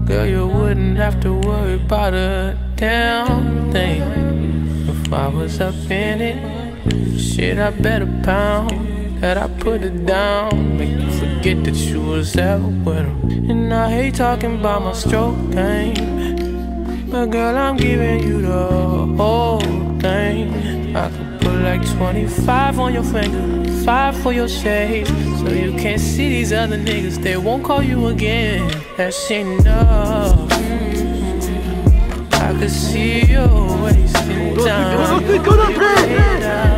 Girl, you wouldn't have to worry about a damn thing. If I was up in it, shit, I bet a pound that I put it down. Make you forget that you was ever with him. And I hate talking about my stroke game, but girl, I'm giving you the whole thing. I could put like 25 on your finger, 5 for your shades, so you can't see these other niggas, they won't call you again. That's enough. I could see you wasting time.